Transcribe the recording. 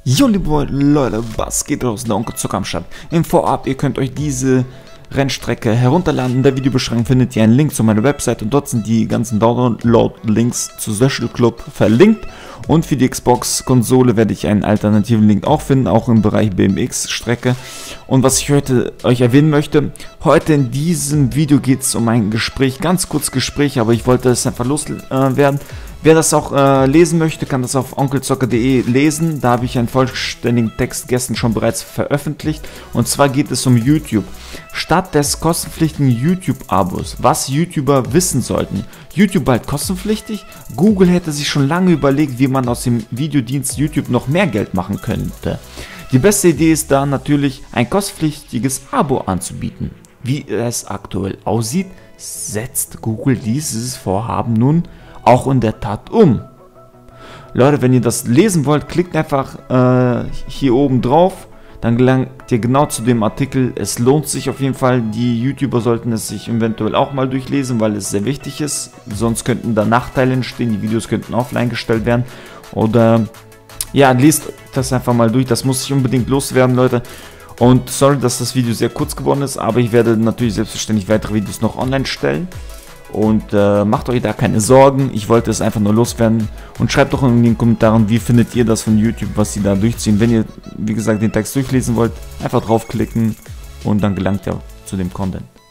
Jo, liebe Leute, was geht los? Der Onkel Zucker am Start. Im Vorab, ihr könnt euch diese Rennstrecke herunterladen. In der Videobeschreibung findet ihr einen Link zu meiner Website und dort sind die ganzen Download-Links zu Social Club verlinkt. Und für die Xbox-Konsole werde ich einen alternativen Link auch finden, auch im Bereich BMX-Strecke. Und was ich heute euch erwähnen möchte, heute in diesem Video geht es um ein Gespräch, ganz kurz Gespräch, aber ich wollte es einfach loswerden. Wer das auch lesen möchte, kann das auf onkelzocker.de lesen. Da habe ich einen vollständigen Text gestern schon bereits veröffentlicht. Und zwar geht es um YouTube. Statt des kostenpflichtigen YouTube-Abos, was YouTuber wissen sollten. YouTube bald kostenpflichtig? Google hätte sich schon lange überlegt, wie man aus dem Videodienst YouTube noch mehr Geld machen könnte. Die beste Idee ist da natürlich, ein kostenpflichtiges Abo anzubieten. Wie es aktuell aussieht, setzt Google dieses Vorhaben nun auch in der Tat um. Leute, wenn ihr das lesen wollt, klickt einfach hier oben drauf, dann gelangt ihr genau zu dem Artikel. Es lohnt sich auf jeden Fall, die YouTuber sollten es sich eventuell auch mal durchlesen, weil es sehr wichtig ist, sonst könnten da Nachteile entstehen, die Videos könnten offline gestellt werden oder ja, lest das einfach mal durch, das muss ich unbedingt loswerden, Leute. Und sorry, dass das Video sehr kurz geworden ist, aber ich werde natürlich selbstverständlich weitere Videos noch online stellen. Und macht euch da keine Sorgen, ich wollte es einfach nur loswerden. Und schreibt doch in den Kommentaren, wie findet ihr das von YouTube, was sie da durchziehen. Wenn ihr, wie gesagt, den Text durchlesen wollt, einfach draufklicken und dann gelangt ihr zu dem Content.